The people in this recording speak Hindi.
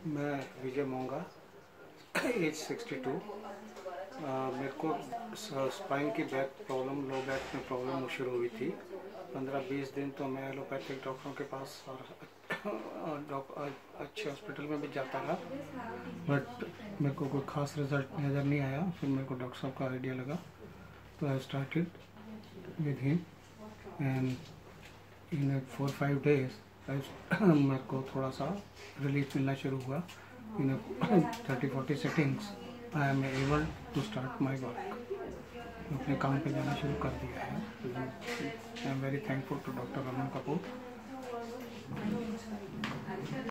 मैं विजय मोंगा, एज 62। मेरे को स्पाइन की बैक प्रॉब्लम, लो बैक में प्रॉब्लम शुरू हुई थी। 15-20 दिन तो मैं एलोपैथिक डॉक्टरों के पास और अच्छे हॉस्पिटल में भी जाता रहा, बट मेरे को कोई ख़ास रिजल्ट नज़र नहीं आया। फिर मेरे को डॉक्टर साहब का आइडिया लगा, तो I started with him and in 4-5 days मेरे को थोड़ा सा रिलीफ मिलना शुरू हुआ। In 30-40 sittings I am able to start my work. अपने काम पे जाना शुरू कर दिया है। I am very thankful to doctor Raman Kapoor.